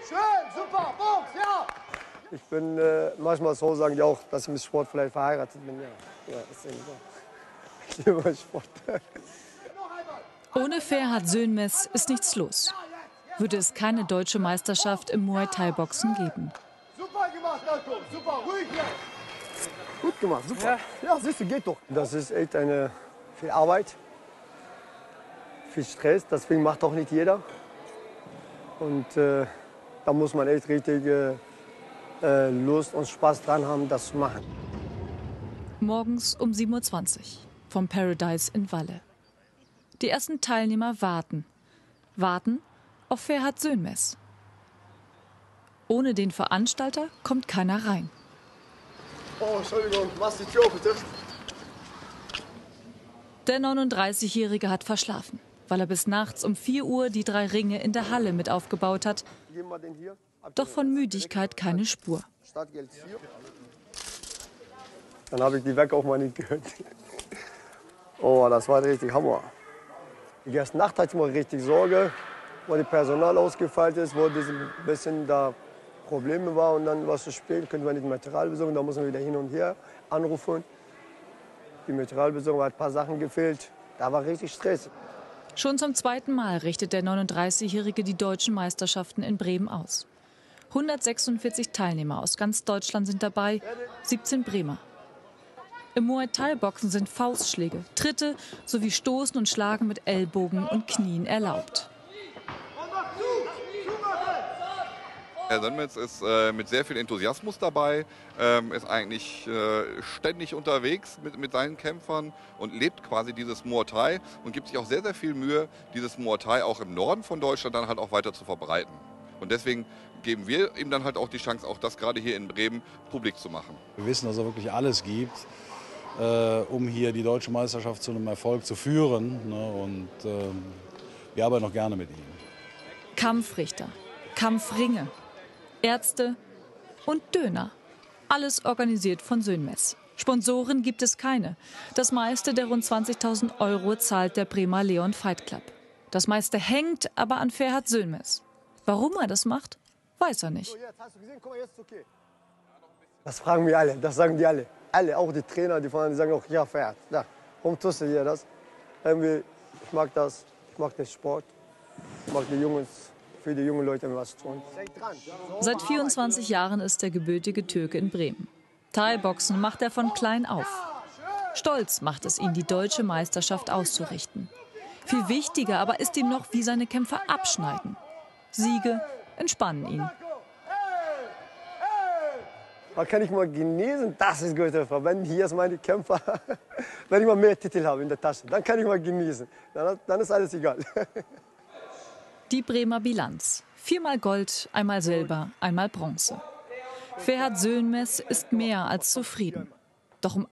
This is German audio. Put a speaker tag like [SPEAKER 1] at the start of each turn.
[SPEAKER 1] Schön, super, Box, ja.
[SPEAKER 2] Ich bin manchmal so, sagen die auch, dass ich mit Sport vielleicht verheiratet bin. Ja, ist eben so. Ich liebe Sport.
[SPEAKER 3] Ohne Ferhat Sönmez ist nichts los. Würde es keine deutsche Meisterschaft im Muay Thai Boxen geben.
[SPEAKER 1] Super gemacht, Marco, super, ruhig jetzt.
[SPEAKER 2] Gut gemacht, super. Ja, siehst du, geht doch. Das ist echt viel Arbeit, viel Stress. Deswegen macht auch nicht jeder. Und da muss man echt richtig Lust und Spaß dran haben, das zu machen.
[SPEAKER 3] Morgens um 7:20 Uhr vom Paradise in Walle. Die ersten Teilnehmer warten. Warten auf Ferhat Sönmez. Ohne den Veranstalter kommt keiner rein.
[SPEAKER 2] Oh, Entschuldigung, machst die Tür auf, bitte.
[SPEAKER 3] Der 39-Jährige hat verschlafen, weil er bis nachts um 4 Uhr die 3 Ringe in der Halle mit aufgebaut hat.
[SPEAKER 2] Geben wir den hier.
[SPEAKER 3] Doch von Müdigkeit keine Spur.
[SPEAKER 2] Startgeld 4. Dann habe ich die Wecker auch mal nicht gehört. Oh, das war richtig Hammer. Die erste Nacht hatte ich mal richtig Sorge, weil das Personal ausgefallen ist, wo ein bisschen da Probleme war und dann war es zu spät, können wir nicht Material besorgen, da mussten wir wieder hin und her anrufen. Die Materialbesorgung hat ein paar Sachen gefehlt, da war richtig Stress.
[SPEAKER 3] Schon zum 2. Mal richtet der 39-Jährige die deutschen Meisterschaften in Bremen aus. 146 Teilnehmer aus ganz Deutschland sind dabei, 17 Bremer. Im Muay Thai Boxen sind Faustschläge, Tritte sowie Stoßen und Schlagen mit Ellbogen und Knien erlaubt.
[SPEAKER 4] Herr Sönmez ist mit sehr viel Enthusiasmus dabei, ist eigentlich ständig unterwegs mit seinen Kämpfern und lebt quasi dieses Muay Thai und gibt sich auch sehr, sehr viel Mühe, dieses Muay Thai auch im Norden von Deutschland dann halt auch weiter zu verbreiten. Und deswegen geben wir ihm dann halt auch die Chance, auch das gerade hier in Bremen publik zu machen.
[SPEAKER 5] Wir wissen, dass er wirklich alles gibt, um hier die deutsche Meisterschaft zu einem Erfolg zu führen. Ne? Und wir arbeiten noch gerne mit ihm.
[SPEAKER 3] Kampfrichter, Kampfringe, Ärzte und Döner. Alles organisiert von Sönmez. Sponsoren gibt es keine. Das meiste der rund 20.000 € zahlt der Bremer Leon Fight Club. Das meiste hängt aber an Ferhat Sönmez. Warum er das macht, weiß er nicht.
[SPEAKER 2] Das fragen wir alle, das sagen die alle. Alle, auch die Trainer, die sagen auch, ja, Ferhat, ja, warum tust du hier das? Ich mag das, ich mag den Sport, ich mag die Jungs. Für die jungen Leute was tun.
[SPEAKER 3] Seit 24 Jahren ist der gebürtige Türke in Bremen. Thai-Boxen macht er von klein auf. Stolz macht es ihn, die deutsche Meisterschaft auszurichten. Viel wichtiger aber ist ihm noch, wie seine Kämpfer abschneiden. Siege entspannen ihn.
[SPEAKER 2] Da kann ich mal genießen, das ist gut. Wenn hier meine Kämpfer, wenn ich mal mehr Titel habe in der Tasche, dann kann ich mal genießen. Dann ist alles egal.
[SPEAKER 3] Die Bremer Bilanz. 4-mal Gold, einmal Silber, einmal Bronze. Ferhat Sönmez ist mehr als zufrieden. Doch um